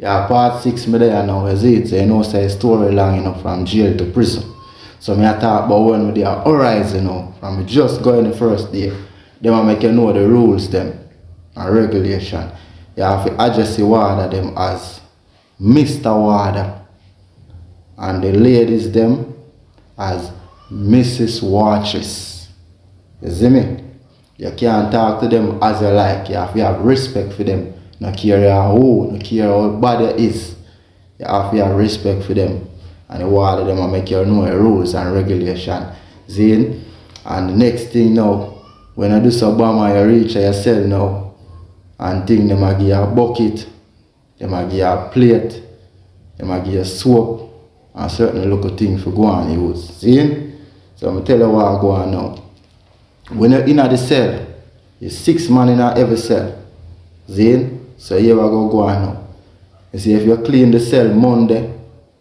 Yeah, part 6 me there now, is it? So you know, say story long enough from jail to prison. So me I talk about when we are horizon now, from just going the first day. They will make you know the rules them and regulation. You have to address the water them as Mr. Water. And the ladies them as Mrs. Watches. You see me? You can't talk to them as you like. You have to have respect for them. No care who, no care how bad it is. You have to have respect for them. And the water them will make you know the rules and regulation. See? And the next thing now, when I do so bomber, you reach your cell now. And thing them will give you a bucket. They will give you a plate. They will give you soap. And certain little things for go on use. See? So I'm tell you what I go on now. When you're in the cell, there's 6 man in every cell. See? So here I go on now. You see, if you clean the cell Monday,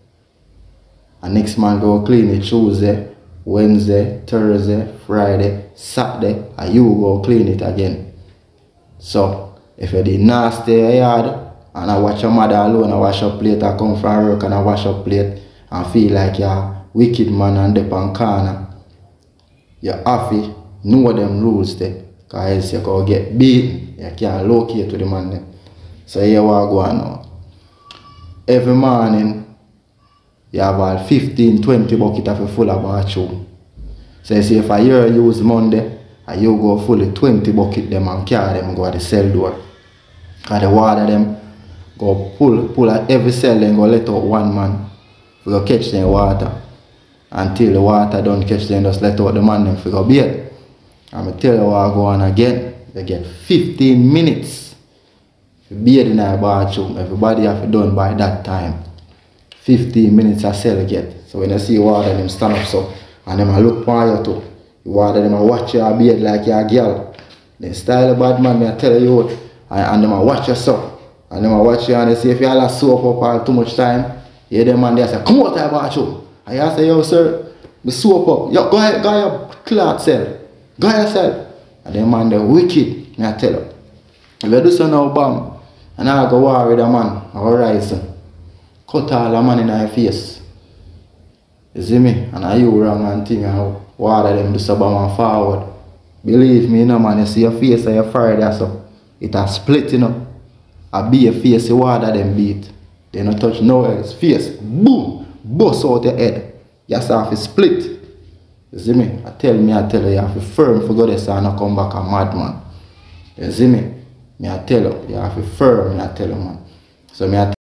and next man go clean it Tuesday, Wednesday, Thursday, Friday, Saturday, and you go clean it again. So if you did not stay yard, and I watch your mother alone, I wash your plate, I come from work and I wash your plate, and feel like you're a wicked man and dip on corner, you have to know them rules there, because you can get beaten, you can't locate to the man there. So here we go on now. Every morning, you have about 15-20 buckets of a full of bathroom. So you see, if I hear you use Monday, and you go fully 20 buckets them and carry them go to the cell door. Because the water them go pull at every cell and go let out one man. We go catch them water. Until the water don't catch them, just let out the man them for go bathe. And I tell you what I go on again. You get 15 minutes. If you bathe in a bathroom, everybody have to done by that time. 15 minutes a cell get. So when you see water, them stand up so, and them a look for you too. The water them a watch you bathe like you're a girl. They style a bad man, I tell you, and them a watch you so. And them a watch you and they say if you all a soap up all too much time, you them man they say, come out of the bathroom. And you say, yo sir, the soap up. Yo, go ahead, go your cloth cell. Go yourself. And them man they wicked, I tell you. If you do so now, bam, and I go war with a man, or horizon, cut all the man in your face. You see me? And I you wrong and thing and water them do so bam forward. Believe me, no man, you see your face and your forehead so it a split, you know. I be your face, the water them beat. They don't touch no else. Face, boom, bust out your head. You have to split. You see me? I tell you, you have to firm for God and not come back a madman. You see me? I tell you have to firm, I tell you man. So